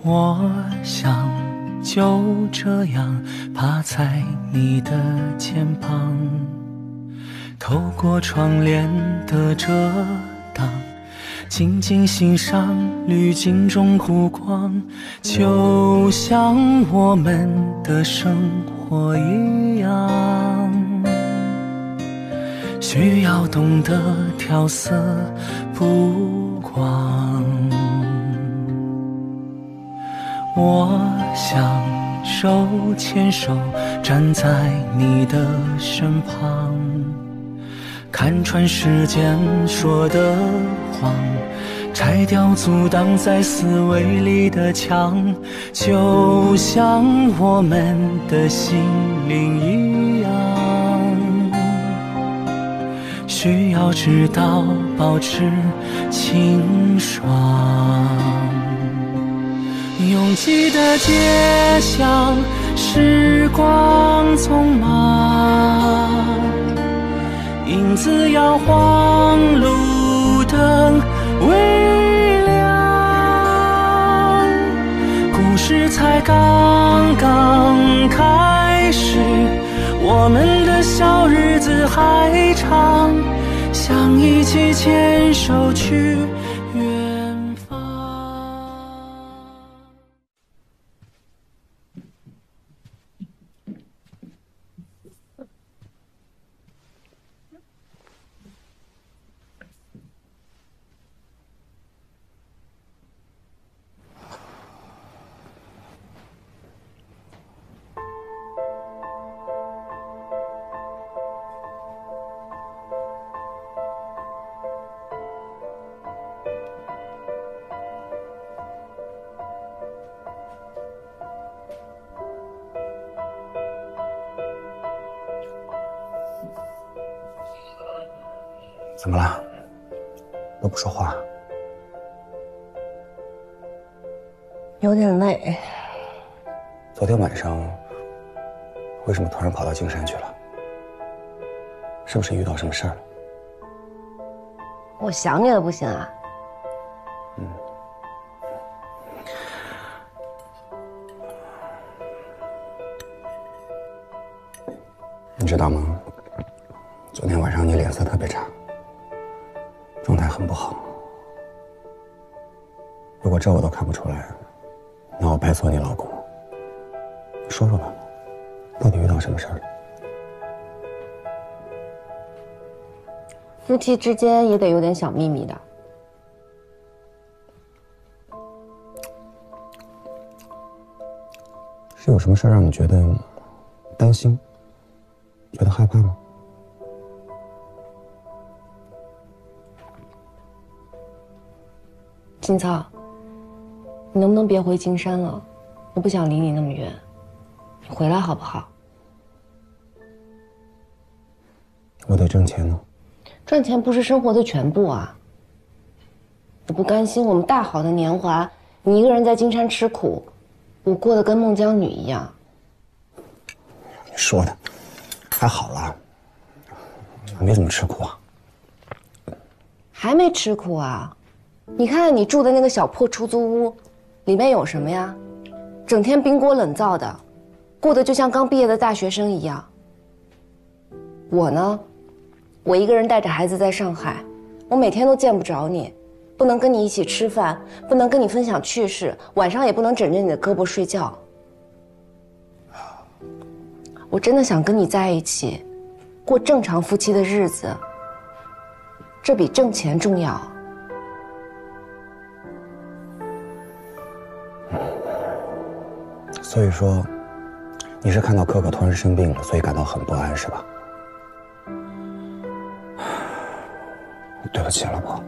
我想就这样趴在你的肩膀，透过窗帘的遮挡，静静欣赏滤镜中湖光，就像我们的生活一样，需要懂得调色补光。我想手牵手站在你的身旁，看穿时间说的谎，拆掉阻挡在思维里的墙，就像我们的心灵一样，需要知道保持清爽。拥挤的街巷，时光匆忙，影子摇晃，路灯微亮，故事才刚刚开始，我们的小日子还长，想一起牵手去远方。 怎么了？都不说话？ 有点累。 昨天晚上为什么突然跑到金山去了？是不是遇到什么事儿了？ 我想你了不行啊？ 你知道吗？昨天晚上你脸色特别差，状态很不好。如果这我都看不出来，那我拜托你老公，你说说吧，到底遇到什么事儿了？ 夫妻之间也得有点小秘密的。 是有什么事儿让你觉得担心，觉得害怕吗？ 金草，你能不能别回金山了？我不想离你那么远，你回来好不好？ 我得挣钱呢。 赚钱不是生活的全部啊！我不甘心我们大好的年华，你一个人在金山吃苦，我过得跟孟姜女一样。 你说的还好啦，没怎么吃苦啊。 还没吃苦啊？你看你住的那个小破出租屋，里面有什么呀？整天冰锅冷灶的，过得就像刚毕业的大学生一样。我呢，我一个人带着孩子在上海，我每天都见不着你，不能跟你一起吃饭，不能跟你分享趣事，晚上也不能枕着你的胳膊睡觉。我真的想跟你在一起，过正常夫妻的日子，这比挣钱重要。 所以说，你是看到可可突然生病了，所以感到很不安，是吧？对不起，老婆，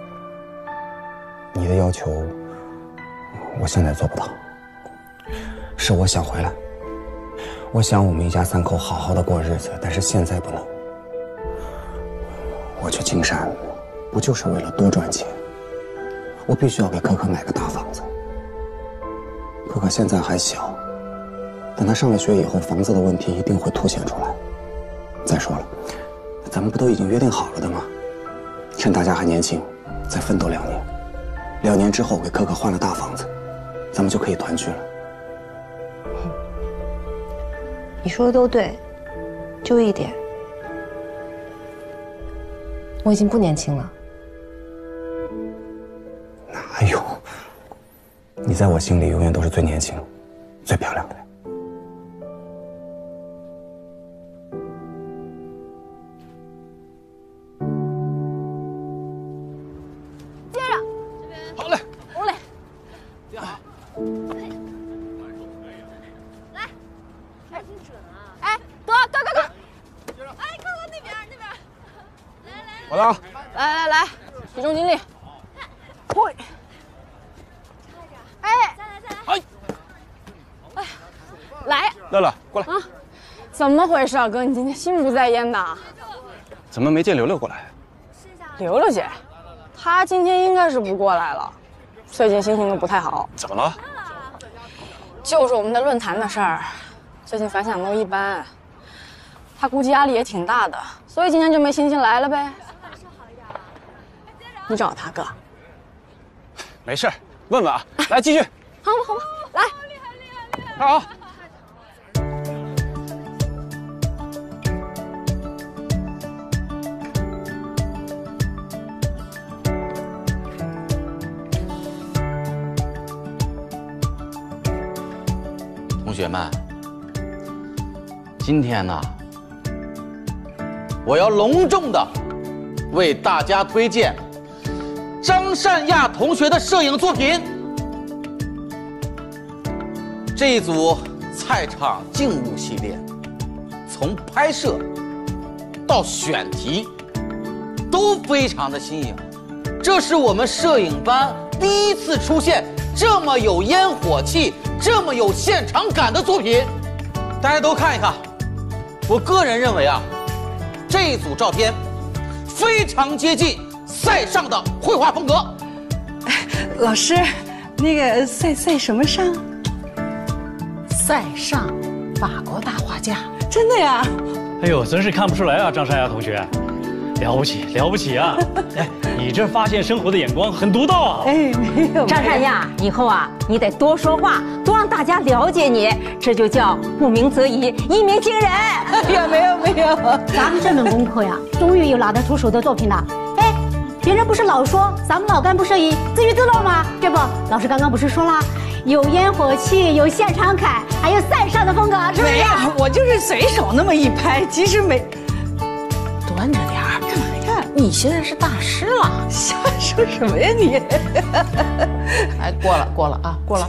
你的要求，我现在做不到。是我想回来，我想我们一家三口好好的过日子，但是现在不能。我去金山，不就是为了多赚钱？我必须要给可可买个大房子。可可现在还小，等她上了学以后，房子的问题一定会凸显出来。再说了，咱们不都已经约定好了的吗？趁大家还年轻，再奋斗2年，2年之后给可可换了大房子， 咱们就可以团聚了。 你说的都对，就一点，我已经不年轻了。 哪有？你在我心里永远都是最年轻、最漂亮的。 接着， 好嘞， 好嘞， 接好。 来，还挺准啊！哎，躲！哎，看看那边，来， 好了啊， 来，集中精力。会。哎，再来。哎，来， 乐乐过来。 啊，怎么回事啊，哥？你今天心不在焉的？ 怎么没见刘刘过来？ 刘刘姐，她今天应该是不过来了，最近心情都不太好。 怎么了？ 就是我们的论坛的事儿，最近反响都一般，她估计压力也挺大的，所以今天就没心情来了呗。你找她哥？ 没事，问问啊。来继续。 好吧，来。 看好。 同学们，今天呢，我要隆重的为大家推荐张善亚同学的摄影作品。这一组菜场静物系列，从拍摄到选题都非常的新颖。这是我们摄影班第一次出现这么有烟火气、这么有现场感的作品，大家都看一看。我个人认为啊，这一组照片非常接近塞尚的绘画风格。 老师，那个塞什么尚？ 塞尚，法国大画家。 真的呀？ 哎呦，真是看不出来啊，张善亚同学，了不起啊！哎，你这发现生活的眼光很独到啊！ 哎，没有。 张善亚，以后啊，你得多说话，多让大家了解你，这就叫不鸣则已，一鸣惊人。 哎呀，没有。 咱们这门功课呀，终于有拿得出手的作品了。哎，别人不是老说咱们老干部摄影自娱自乐吗？这不，老师刚刚不是说了，有烟火气，有现场感，还有塞尚的风格，是不是？ 没有，我就是随手那么一拍，其实没。 端着点儿，干嘛呀？你现在是大师了， 瞎说什么呀你？ 哎，过了啊，过了。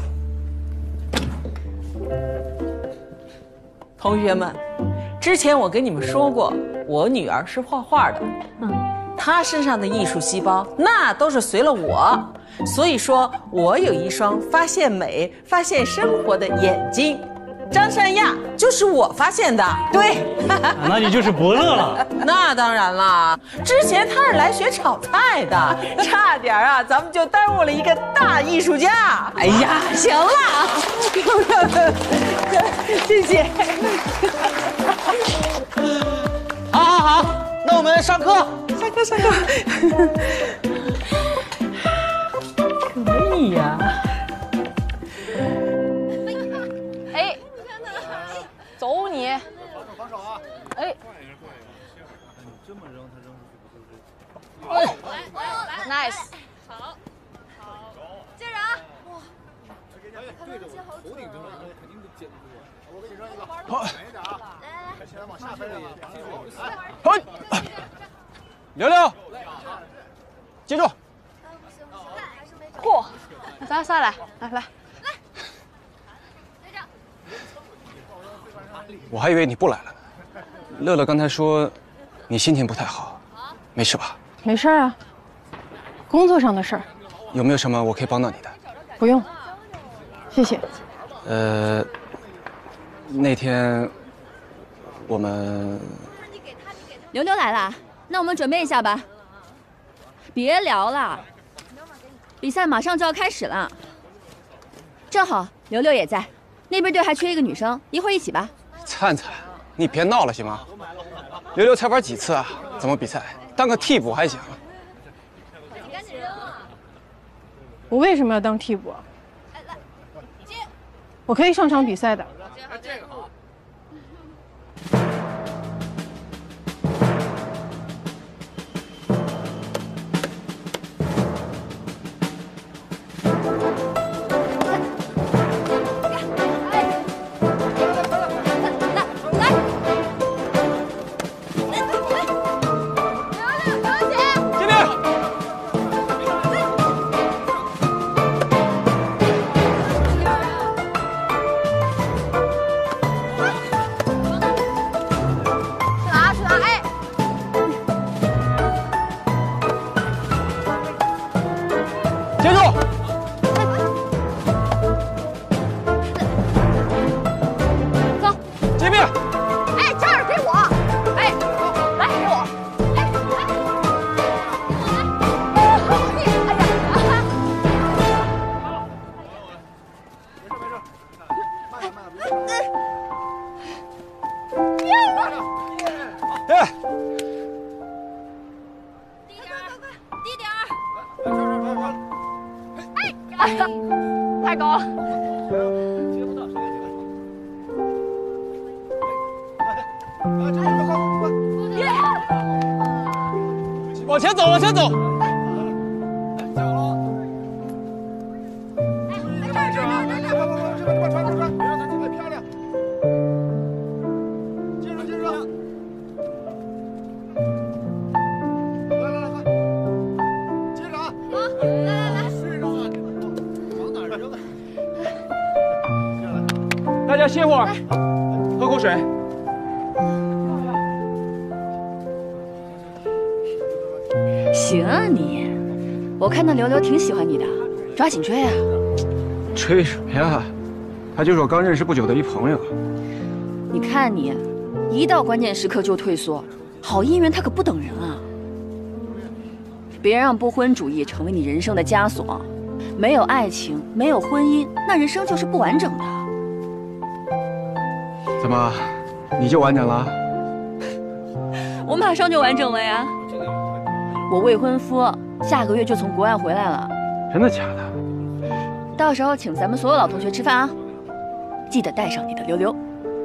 同学们，之前我跟你们说过，我女儿是画画的，她身上的艺术细胞那都是随了我，所以说我有一双发现美、发现生活的眼睛。张善亚就是我发现的，对， 那你就是伯乐了。 那当然啦，之前他是来学炒菜的，差点啊，咱们就耽误了一个大艺术家。哎呀，行了，谢谢。 好，那我们上课。 上课。可以呀。 哎，走你！ 防守啊！ 哎， 你这么扔，他扔出去不哦，来 ，nice， 好， 接着啊！哇， 对着我头顶扔，肯定都接不住。我给你扔一个，好，稳一点啊！来，现在往下飞了也记住。 好，刘刘，记住。 嚯，咱仨来，来。 我还以为你不来了。乐乐刚才说，你心情不太好，没事吧？ 没事啊，工作上的事儿。 有没有什么我可以帮到你的？ 不用，谢谢。 那天我们刘刘来了，那我们准备一下吧。别聊了，比赛马上就要开始了。正好刘刘也在，那边队还缺一个女生，一会儿一起吧。 灿灿，你别闹了行吗？刘刘才玩几次啊？怎么比赛？当个替补还行。 我为什么要当替补？ 我可以上场比赛的。 这个好。 太高了。 接不到，谁也接不到。 往前走，往前走。 加油喽！哎，这儿，这边传，别让他进来，漂亮。接着，来，快，接着啊！好，来，睡着啊！往哪儿扔啊？ 大家歇会儿，喝口水。 行啊你，我看到刘刘挺喜欢你的，抓紧追啊！ 吹什么呀？他就是我刚认识不久的一朋友。 你看你，一到关键时刻就退缩，好姻缘他可不等人啊！别让不婚主义成为你人生的枷锁，没有爱情，没有婚姻，那人生就是不完整的。 怎么，你就完整了？ 我马上就完整了呀！我未婚夫下个月就从国外回来了。 真的假的？ 到时候请咱们所有老同学吃饭啊，记得带上你的刘刘。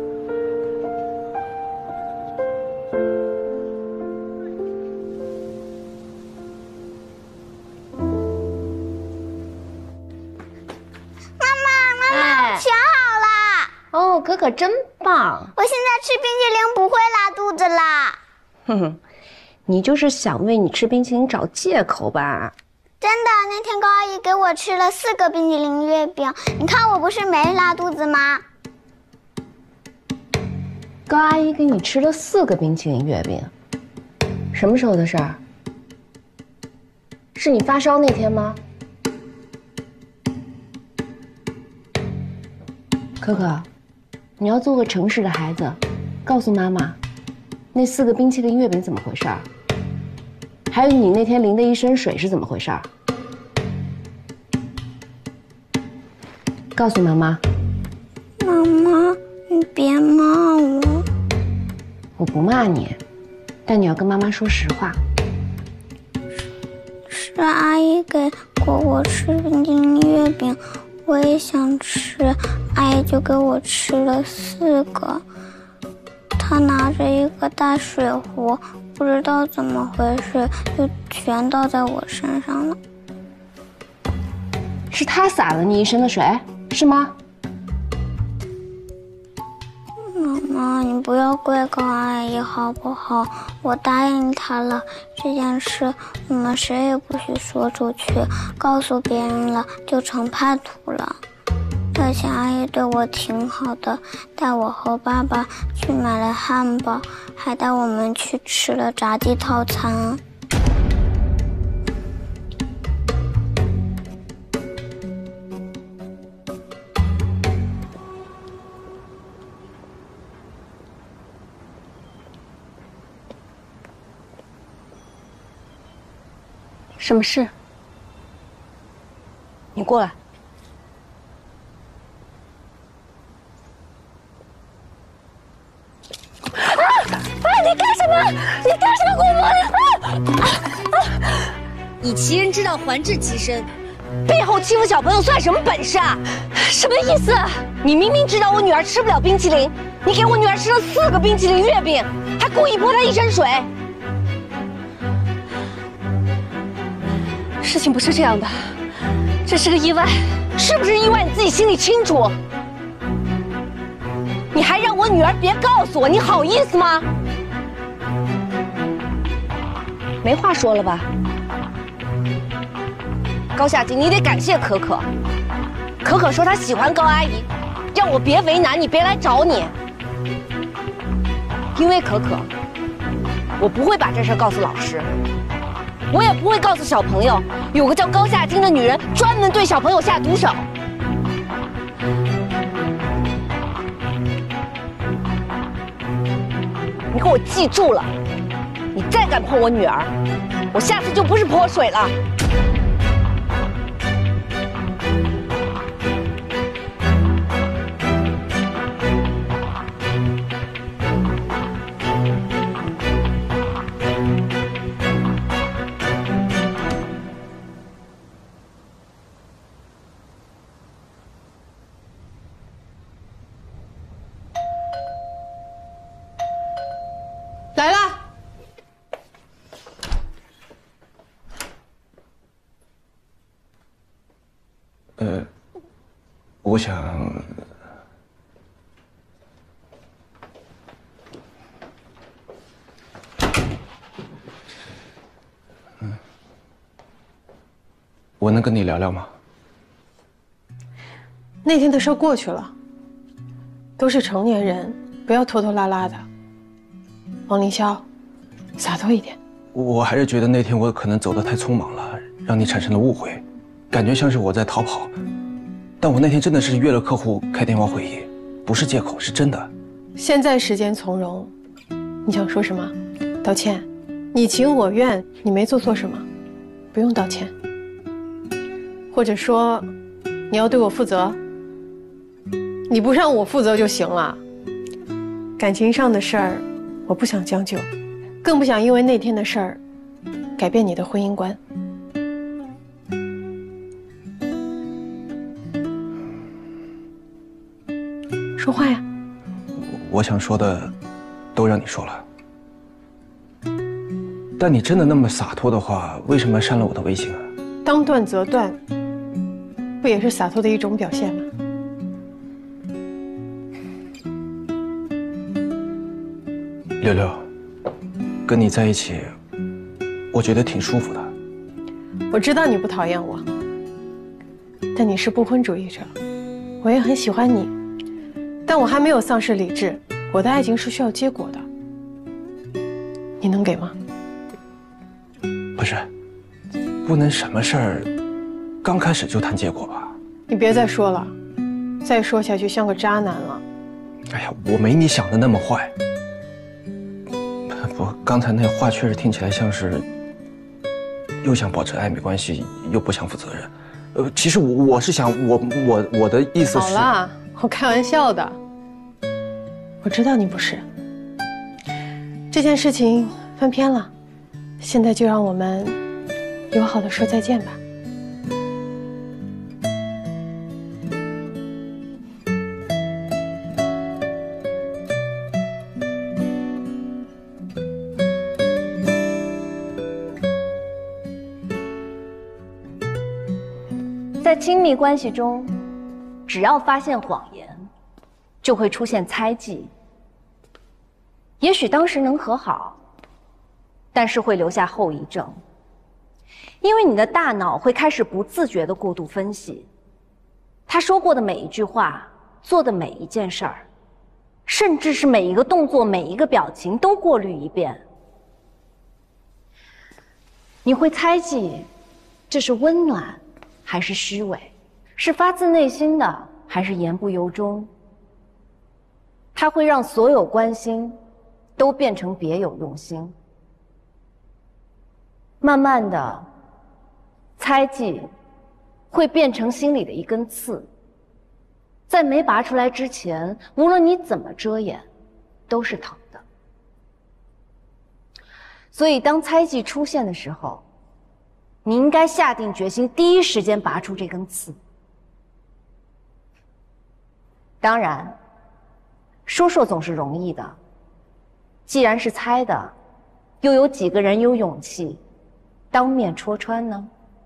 妈，全好啦！ 哦，可可真棒！ 我现在吃冰淇淋不会拉肚子啦。 哼哼，你就是想为你吃冰淇淋找借口吧？ 真的，那天高阿姨给我吃了4个冰淇淋月饼，你看我不是没拉肚子吗？ 高阿姨给你吃了4个冰淇淋月饼，什么时候的事儿？是你发烧那天吗？可可，你要做个诚实的孩子，告诉妈妈，那4个冰淇淋月饼怎么回事儿？还有你那天淋的一身水是怎么回事儿？告诉妈妈。 妈妈，你别骂我。 我不骂你，但你要跟妈妈说实话。 是阿姨给过我吃冰淇淋月饼，我也想吃，阿姨就给我吃了4个。她拿着一个大水壶，不知道怎么回事，就全倒在我身上了。 是她洒了你一身的水，是吗？ 妈妈，你不要怪高阿姨好不好？我答应她了，这件事我们谁也不许说出去，告诉别人了就成叛徒了。而且阿姨对我挺好的，带我和爸爸去买了汉堡，还带我们去吃了炸鸡套餐。 什么事？你过来。 你干什么？你干什么，姑母？ 以其人之道还治其身， 背后欺负小朋友算什么本事啊？什么意思？你明明知道我女儿吃不了冰淇淋，你给我女儿吃了4个冰淇淋月饼，还故意泼她一身水。事情不是这样的，这是个意外，是不是意外？你自己心里清楚。你还让我女儿别告诉我，你好意思吗？没话说了吧？高夏静，你得感谢可可。可可说她喜欢高阿姨，让我别为难你，别来找你。因为可可，我不会把这事告诉老师，我也不会告诉小朋友，有个叫高夏静的女人专门对小朋友下毒手。你给我记住了，你再敢碰我女儿，我下次就不是泼水了。 来啦！ 我想，我能跟你聊聊吗？ 那天的事过去了，都是成年人，不要拖拖拉拉的。王凌霄，洒脱一点。 我还是觉得那天我可能走得太匆忙了，让你产生了误会，感觉像是我在逃跑。但我那天真的是约了客户开电话会议，不是借口，是真的。 现在时间从容，你想说什么？道歉？你情我愿，你没做错什么，不用道歉。或者说，你要对我负责，你不让我负责就行了。感情上的事儿，我不想将就，更不想因为那天的事儿改变你的婚姻观。说话呀！ 我想说的都让你说了，但你真的那么洒脱的话，为什么删了我的微信啊？ 当断则断，不也是洒脱的一种表现吗？ 六六，跟你在一起，我觉得挺舒服的。 我知道你不讨厌我，但你是不婚主义者，我也很喜欢你，但我还没有丧失理智，我的爱情是需要结果的，你能给吗？ 不是，不能什么事儿刚开始就谈结果吧？ 你别再说了，再说下去像个渣男了。 哎呀，我没你想的那么坏。不，刚才那话确实听起来像是又想保持暧昧关系，又不想负责任。其实我是想，我的意思是…… 好了，我开玩笑的。我知道你不是。这件事情翻篇了，现在就让我们友好的说再见吧。 在亲密关系中，只要发现谎言，就会出现猜忌。也许当时能和好，但是会留下后遗症，因为你的大脑会开始不自觉地过度分析，他说过的每一句话，做的每一件事儿，甚至是每一个动作、每一个表情都过滤一遍。你会猜忌，这是温暖还是虚伪，是发自内心的还是言不由衷。它会让所有关心都变成别有用心。慢慢的，猜忌会变成心里的一根刺，在没拔出来之前，无论你怎么遮掩，都是疼的。所以当猜忌出现的时候， 你应该下定决心，第一时间拔出这根刺。当然，说总是容易的，既然是猜的，又有几个人有勇气当面戳穿呢？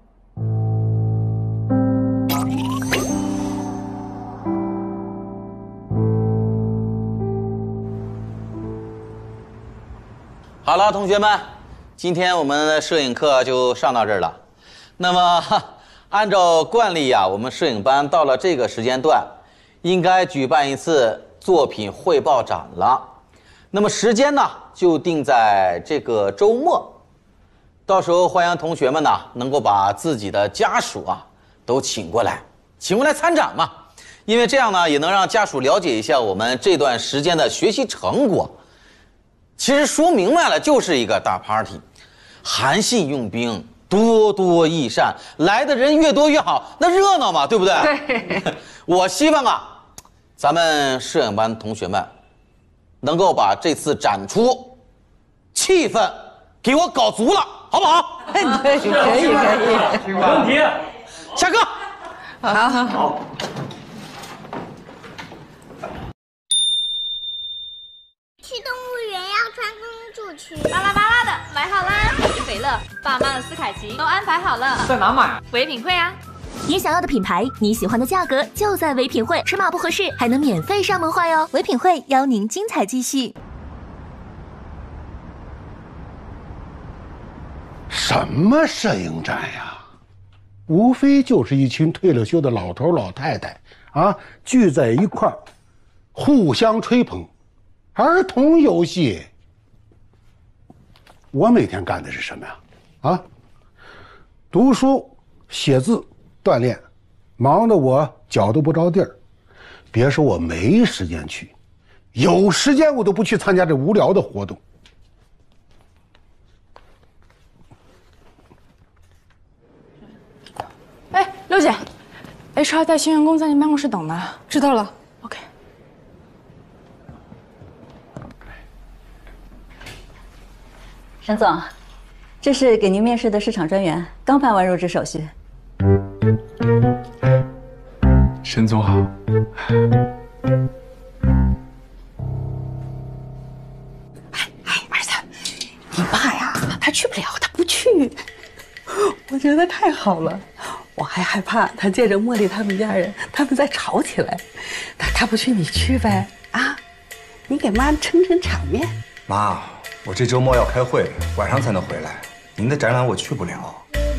好了，同学们，今天我们的摄影课就上到这儿了。那么，按照惯例呀，我们摄影班到了这个时间段，应该举办一次作品汇报展了。那么时间呢，就定在这个周末。到时候欢迎同学们呢，能够把自己的家属啊都请过来参展嘛。因为这样呢，也能让家属了解一下我们这段时间的学习成果。其实说明白了，就是一个大 party， 韩信用兵，多多益善，来的人越多越好，那热闹嘛，对不对？对。我希望啊，咱们摄影班同学们能够把这次展出气氛给我搞足了，好不好？ 可以， 没问题。 下课。 好。 去动物园要穿公主裙。 巴拉巴拉的买好啦，肥乐、爸妈的斯凯奇都安排好了。 在哪买？ 唯品会啊。 你想要的品牌，你喜欢的价格，就在唯品会。尺码不合适，还能免费上门换哟。唯品会邀您精彩继续。 什么摄影展呀？无非就是一群退了休的老头老太太啊，聚在一块儿，互相吹捧。儿童游戏，我每天干的是什么呀？啊，读书、写字、锻炼，忙得我脚都不着地儿。别说我没时间去，有时间我都不去参加这无聊的活动。 哎，刘姐 ，HR 带新员工在您办公室等呢。 知道了。 OK。 沈总，这是给您面试的市场专员，刚办完入职手续。 沈总好。 儿子，你爸呀，他去不了，他不去。我觉得太好了，我还害怕他见着茉莉他们家人，他们再吵起来。他不去，你去呗，啊，你给妈撑撑场面。 妈，我这周末要开会，晚上才能回来。您的展览我去不了。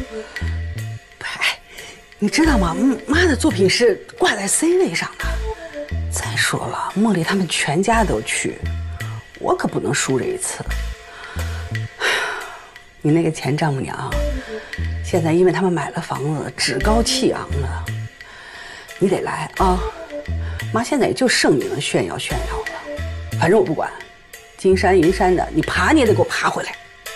你知道吗？妈的作品是挂在 C 位上的。再说了，茉莉他们全家都去，我可不能输这一次。你那个前丈母娘，现在因为他们买了房子，趾高气昂的。你得来啊！妈现在也就剩你能炫耀炫耀了。反正我不管，金山银山的，你爬你也得给我爬回来。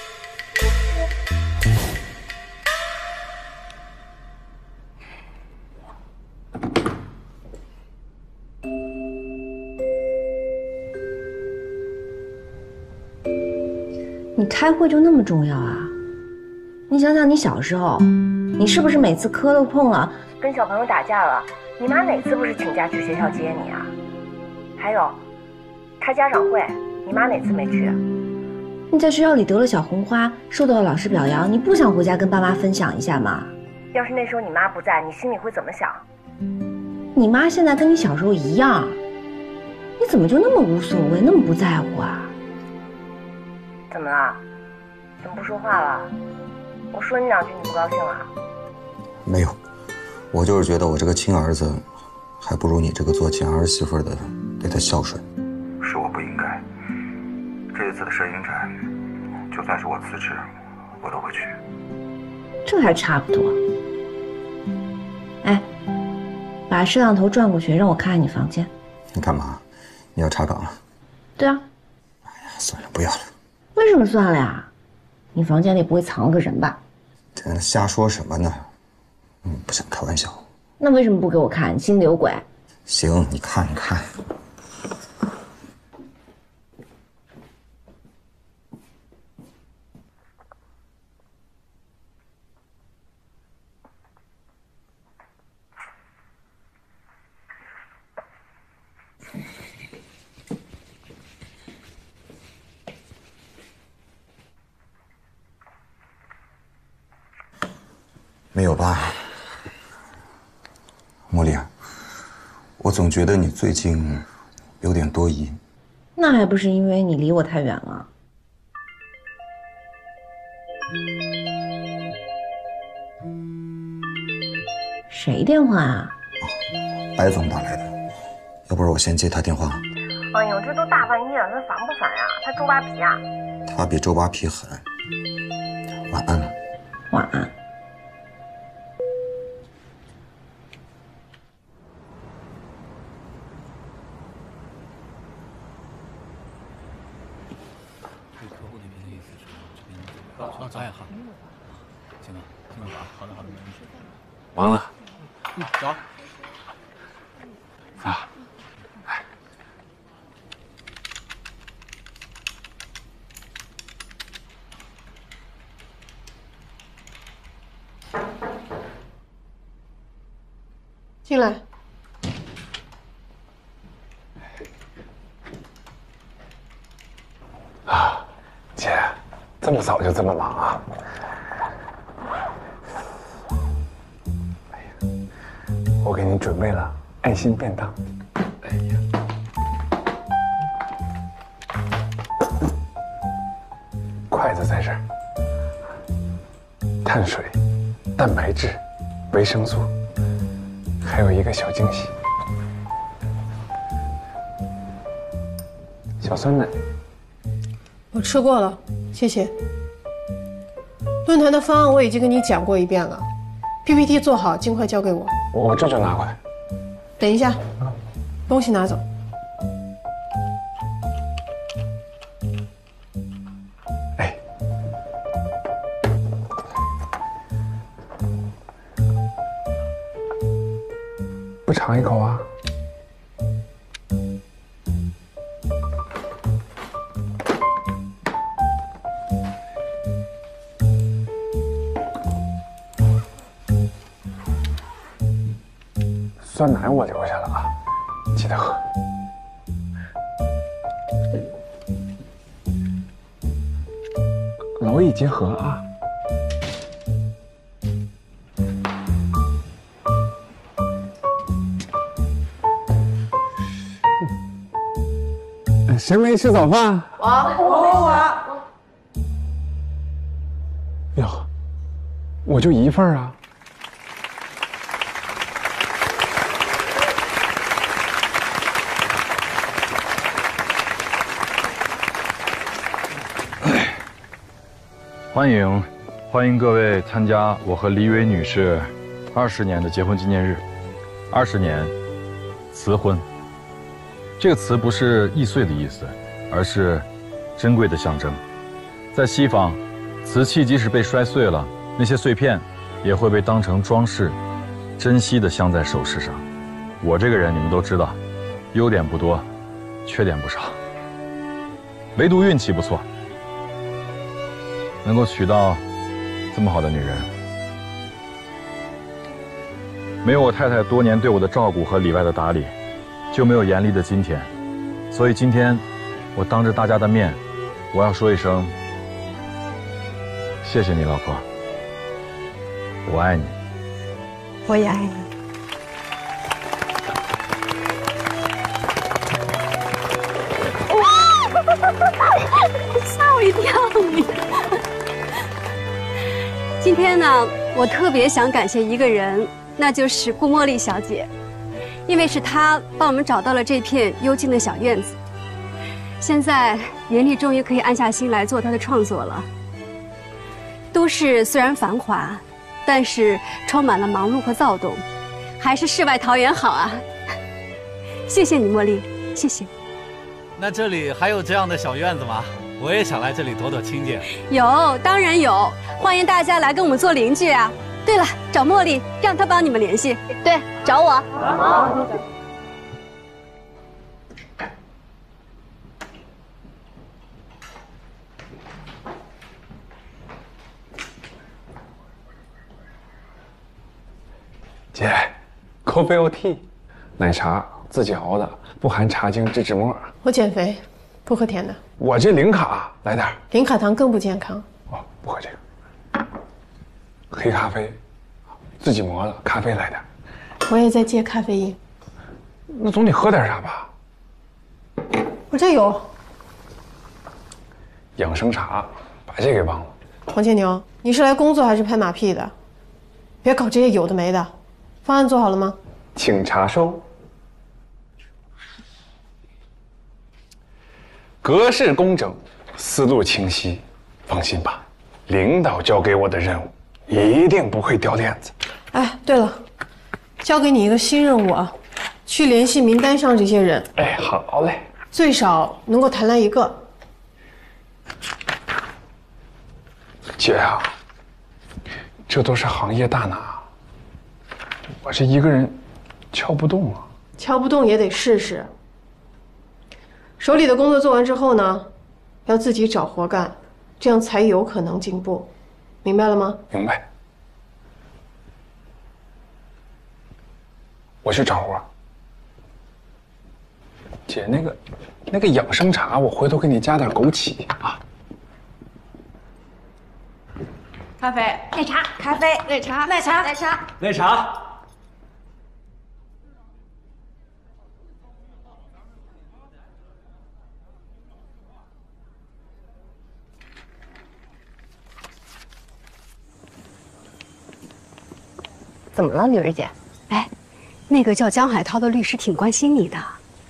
你开会就那么重要啊？你想想，你小时候，你是不是每次磕头碰了，跟小朋友打架了，你妈哪次不是请假去学校接你啊？还有，开家长会，你妈哪次没去？你在学校里得了小红花，受到了老师表扬，你不想回家跟爸妈分享一下吗？要是那时候你妈不在，你心里会怎么想？你妈现在跟你小时候一样，你怎么就那么无所谓，那么不在乎啊？怎么了？怎么不说话了？我说你两句你不高兴了？ 没有，我就是觉得我这个亲儿子，还不如你这个做亲儿媳妇的对他孝顺。 是我不应该。这一次的摄影展，就算是我辞职，我都会去。 这还差不多。哎，把摄像头转过去，让我看看你房间。 你干嘛？你要查岗了？ 对啊。 哎呀，算了，不要了。 为什么算了呀？你房间里不会藏个人吧？ 这瞎说什么呢？不想开玩笑。 那为什么不给我看？你心里有鬼？ 行，你看一看。 没有吧？茉莉，我总觉得你最近有点多疑。 那还不是因为你离我太远了。谁电话啊？ 白总打来的，要不然我先接他电话。 哎呦，这都大半夜了，他烦不烦呀？他周扒皮啊？ 他比周扒皮狠。晚安了。 晚安。 哎好，行了，行了啊，好的，没问题。 忙了。 走。 啊。 进来。 啊，姐，这么早就这么忙啊？哎呀，我给你准备了爱心便当。哎呀，筷子在这儿，碳水、蛋白质、维生素。还有一个小惊喜，小酸奶。 我吃过了，谢谢。论坛的方案我已经跟你讲过一遍了 ，PPT 做好，尽快交给我。 我这就拿过来。 等一下，东西拿走。 哎。不尝一口啊？酸奶我留下了啊，记得喝。劳逸结合啊。谁没吃早饭？ 我。 哟，我就一份啊。 欢迎各位参加我和李蕊女士20年的结婚纪念日。20年，瓷婚。这个瓷不是易碎的意思，而是珍贵的象征。在西方，瓷器即使被摔碎了，那些碎片也会被当成装饰，珍惜地镶在首饰上。我这个人你们都知道，优点不多，缺点不少，唯独运气不错，能够娶到这么好的女人。没有我太太多年对我的照顾和里外的打理，就没有严厉的今天。所以今天我当着大家的面，我要说一声谢谢你，老婆，我爱你。 我也爱你。 吓我一跳！你今天呢，我特别想感谢一个人，那就是顾茉莉小姐，因为是她帮我们找到了这片幽静的小院子。现在严丽终于可以安下心来做她的创作了。都市虽然繁华，但是充满了忙碌和躁动，还是世外桃源好啊！谢谢你，茉莉，谢谢。 那这里还有这样的小院子吗？我也想来这里躲躲清静。 有，当然有，欢迎大家来跟我们做邻居啊！对了，找茉莉，让她帮你们联系。 对，找我。 好。 姐，Coffee or tea， 奶茶自己熬的，不含茶精脂末。 我减肥，不喝甜的。 我这零卡，来点。 零卡糖更不健康。 哦，不喝这个。黑咖啡， 自己磨的，咖啡来点。 我也在戒咖啡因。 那总得喝点啥吧？ 我这有养生茶，把这给忘了。 黄千牛，你是来工作还是拍马屁的？别搞这些有的没的。方案做好了吗？ 请查收。格式工整，思路清晰。放心吧，领导交给我的任务一定不会掉链子。 哎，对了，交给你一个新任务啊，去联系名单上这些人。 哎，好嘞。 最少能够谈来一个。 姐啊，这都是行业大拿，我这一个人敲不动啊。 敲不动也得试试。手里的工作做完之后呢，要自己找活干，这样才有可能进步，明白了吗？ 明白。我去找活。姐，那个养生茶，我回头给你加点枸杞啊。 咖啡、 奶茶、咖啡、 奶茶、奶茶、 奶茶、 奶茶。 怎么了，李蕊姐？ 哎，那个叫江海涛的律师挺关心你的。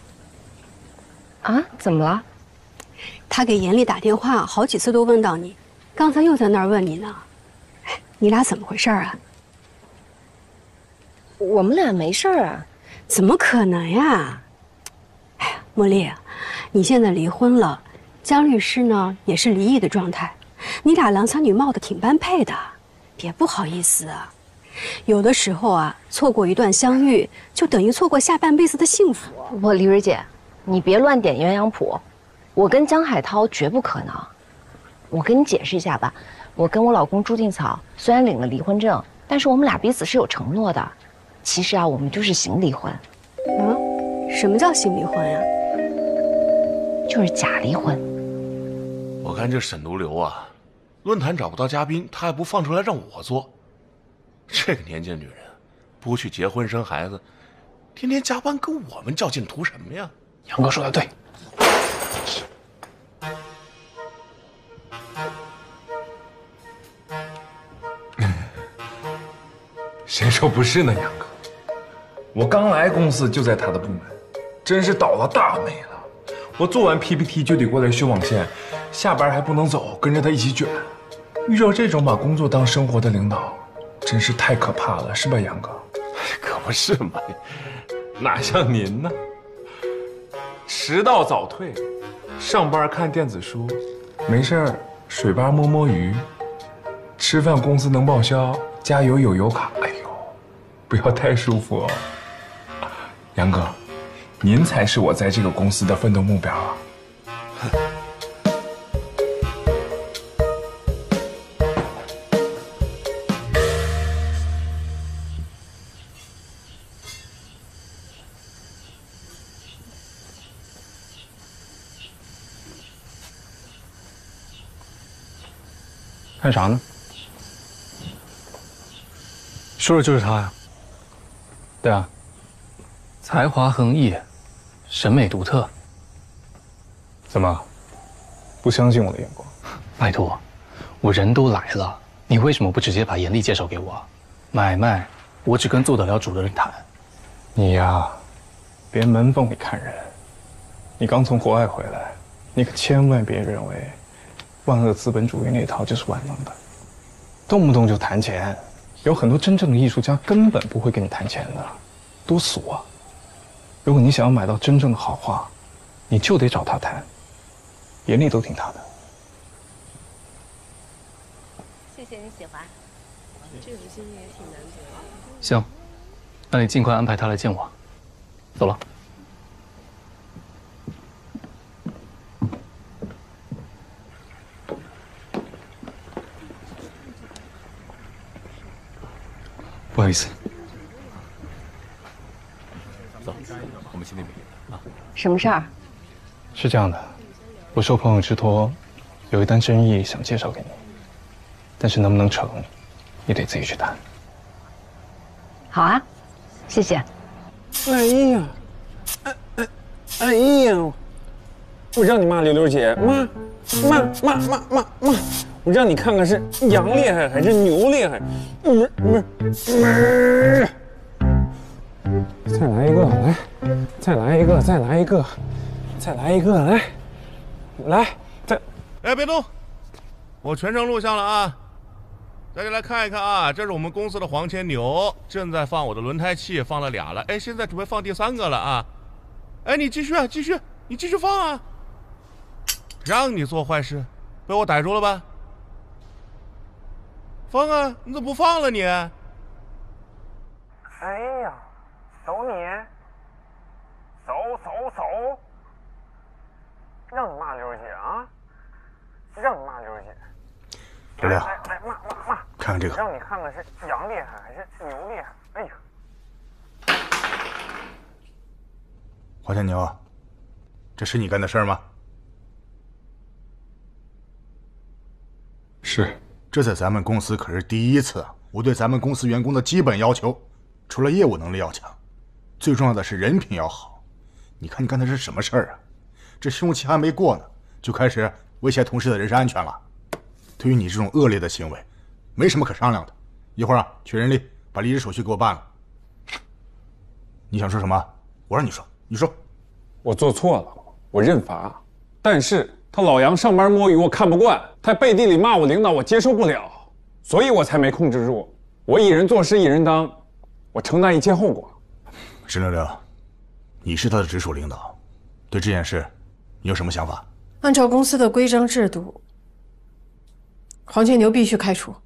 啊？怎么了？ 他给严丽打电话，好几次都问到你，刚才又在那儿问你呢。哎，你俩怎么回事啊？ 我们俩没事儿啊。 怎么可能呀？哎呀，茉莉，你现在离婚了，江律师呢也是离异的状态，你俩郎才女貌的挺般配的，别不好意思啊。有的时候啊，错过一段相遇，就等于错过下半辈子的幸福。 李蕊姐，你别乱点鸳鸯谱，我跟江海涛绝不可能。我跟你解释一下吧，我跟我老公朱定草虽然领了离婚证，但是我们俩彼此是有承诺的。其实啊，我们就是行离婚。 什么叫行离婚呀？ 就是假离婚。 我看这沈独流啊，论坛找不到嘉宾，他还不放出来让我做。这个年纪的女人，不去结婚生孩子，天天加班跟我们较劲，图什么呀？ 杨哥说的对。 谁说不是呢，杨哥？我刚来公司就在他的部门，真是倒了大霉了。我做完 PPT 就得过来修网线，下班还不能走，跟着他一起卷。遇到这种把工作当生活的领导，真是太可怕了，是吧，杨哥？ 可不是嘛， 哪像您呢？迟到早退，上班看电子书，没事儿水吧摸摸鱼，吃饭公司能报销，加油有油卡。哎呦，不要太舒服哦。杨哥，您才是我在这个公司的奋斗目标啊！ 看啥呢？说的就是他呀。对啊，才华横溢，审美独特。 怎么，不相信我的眼光？ 拜托，我人都来了，你为什么不直接把严丽介绍给我？买卖，我只跟做得了主的人谈。 你呀，别门缝里看人。你刚从国外回来，你可千万别认为万恶资本主义那套就是万能的，动不动就谈钱。有很多真正的艺术家根本不会跟你谈钱的，多俗啊！如果你想要买到真正的好画，你就得找他谈，严丽都听他的。 谢谢你喜欢，这种心情也挺难得的。 行，那你尽快安排他来见我。走了。不好意思。 走，我们去那边啊。 什么事儿？ 是这样的，我受朋友之托，有一单生意想介绍给你，但是能不能成，你得自己去谈。 好啊，谢谢。 哎呀，哎呀，我让你骂溜溜姐，骂，我让你看看是羊厉害还是牛厉害。再来一个，来，再来一个，再来一个，再来一个，来，再。 哎，别动，我全程录像了啊！大家来看一看啊，这是我们公司的黄牵牛，正在放我的轮胎气，放了2了，哎，现在准备放第3个了啊！哎，你继续，你继续放啊！让你做坏事，被我逮住了吧？放啊！你怎么不放了你？ 哎呀，走你，走，让你骂溜姐啊！让你骂溜姐。 刘亮， 来骂， 看看这个。 让你看看是羊厉害还是牛厉害？哎呀， 黄牵牛，这是你干的事儿吗？ 是， 这在咱们公司可是第一次，我对咱们公司员工的基本要求，除了业务能力要强，最重要的是人品要好。你看你干的是什么事儿啊？这试用期还没过呢，就开始威胁同事的人身安全了。对于你这种恶劣的行为，没什么可商量的。一会儿啊，去人力把离职手续给我办了。你想说什么？我让你说，你说。 我做错了，我认罚。但是他老杨上班摸鱼，我看不惯；他背地里骂我领导，我接受不了，所以我才没控制住。我一人做事一人当，我承担一切后果。 沈六六，你是他的直属领导，对这件事，你有什么想法？ 按照公司的规章制度，黄牵牛必须开除。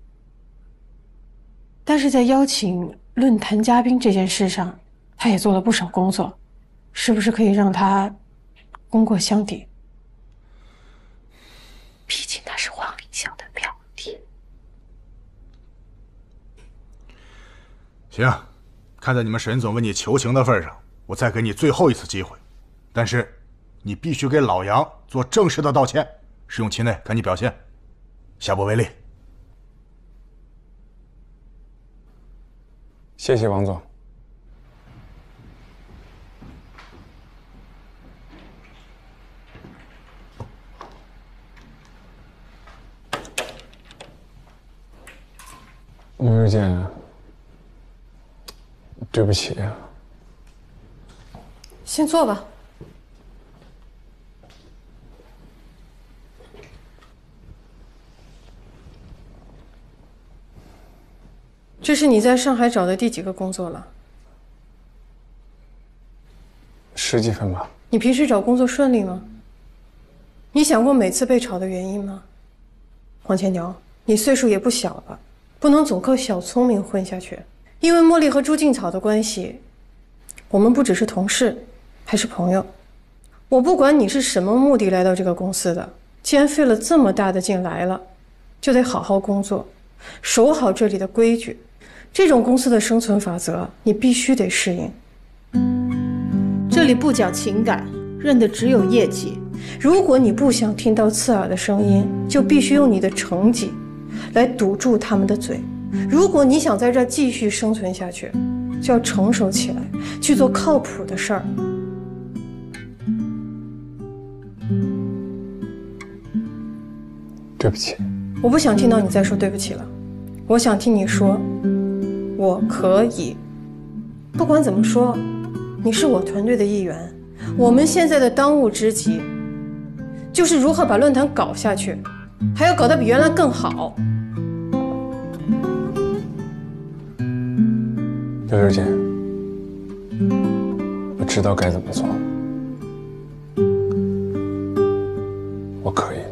但是在邀请论坛嘉宾这件事上，他也做了不少工作，是不是可以让他功过相抵？毕竟他是黄明晓的表弟。 行，看在你们沈总为你求情的份上，我再给你最后一次机会，但是你必须给老杨做正式的道歉，试用期内赶紧表现，下不为例。 谢谢王总。刘月姐，对不起啊。 先坐吧。这是你在上海找的第几个工作了 ？10几份吧。 你平时找工作顺利吗？你想过每次被炒的原因吗？黄牵牛，你岁数也不小了，不能总靠小聪明混下去。因为茉莉和朱静草的关系，我们不只是同事，还是朋友。我不管你是什么目的来到这个公司的，既然费了这么大的劲来了，就得好好工作，守好这里的规矩。这种公司的生存法则，你必须得适应。这里不讲情感，认的只有业绩。如果你不想听到刺耳的声音，就必须用你的成绩来堵住他们的嘴。如果你想在这继续生存下去，就要成熟起来，去做靠谱的事儿。 对不起。 我不想听到你再说对不起了，我想听你说我可以。不管怎么说，你是我团队的一员。我们现在的当务之急，就是如何把论坛搞下去，还要搞得比原来更好。 刘六姐，我知道该怎么做，我可以。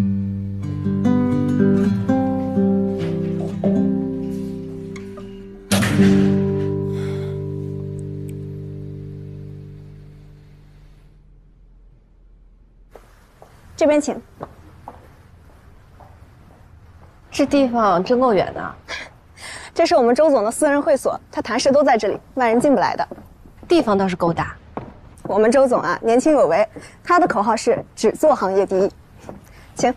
这边请。 这地方真够远的。 这是我们周总的私人会所，他谈事都在这里，外人进不来的。 地方倒是够大。 我们周总啊，年轻有为，他的口号是只做行业第一。请。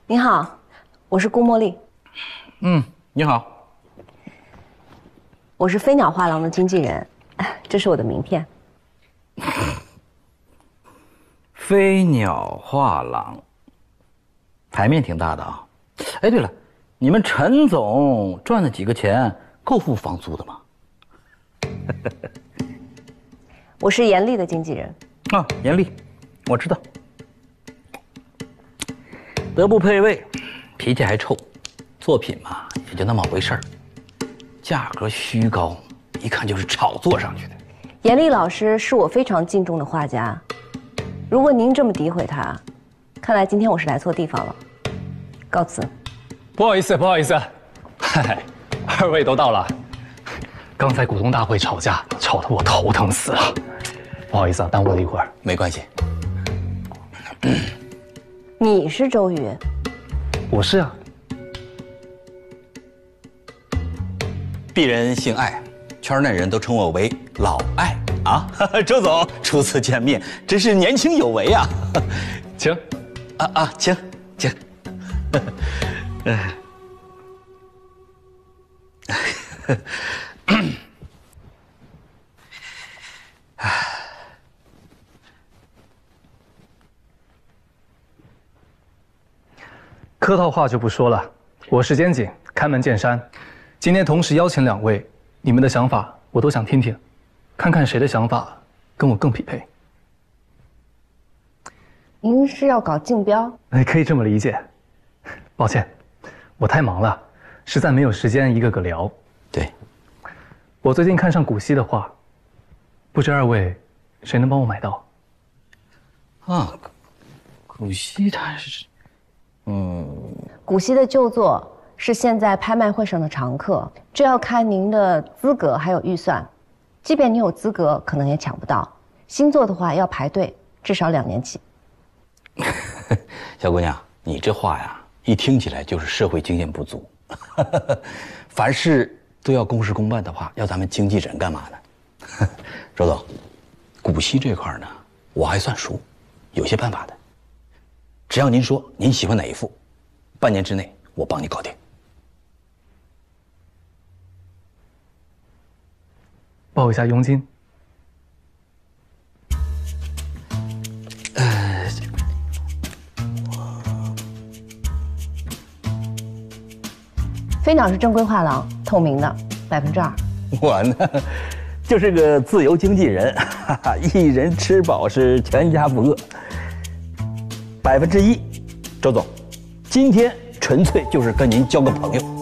您好，我是顾茉莉。 你好， 我是飞鸟画廊的经纪人，这是我的名片。 飞鸟画廊，牌面挺大的啊。哎，对了，你们陈总赚了几个钱够付房租的吗？ 我是严厉的经纪人。 啊，严厉，我知道。德不配位，脾气还臭，作品嘛也就那么回事儿，价格虚高，一看就是炒作上去的。 严厉老师是我非常敬重的画家，如果您这么诋毁他，看来今天我是来错地方了。告辞。 不好意思，不好意思，嗨，二位都到了。刚才股东大会吵架，吵得我头疼死了，不好意思啊，耽误了一会儿。 没关系。 你是周瑜？ 我是啊。 鄙人姓艾，圈内人都称我为老艾啊。周总，初次见面，真是年轻有为啊。 请。 请。 客套话就不说了，我时间紧，开门见山。今天同时邀请2位，你们的想法我都想听听，看看谁的想法跟我更匹配。 您是要搞竞标？ 可以这么理解。抱歉，我太忙了，实在没有时间一个个聊。 对， 我最近看上古稀的画，不知2位谁能帮我买到？ 啊，古稀他是。 古稀的旧作是现在拍卖会上的常客，这要看您的资格还有预算。即便你有资格，可能也抢不到。新作的话要排队，至少2年起。 小姑娘，你这话呀，一听起来就是社会经验不足。凡事都要公事公办的话，要咱们经纪人干嘛呢？周总，古稀这块呢，我还算熟，有些办法的。只要您说您喜欢哪一幅，半年之内我帮你搞定。 报一下佣金。 飞鸟是正规画廊，透明的，2%。 我呢，就是个自由经纪人，一人吃饱是全家不饿。1%，周总，今天纯粹就是跟您交个朋友。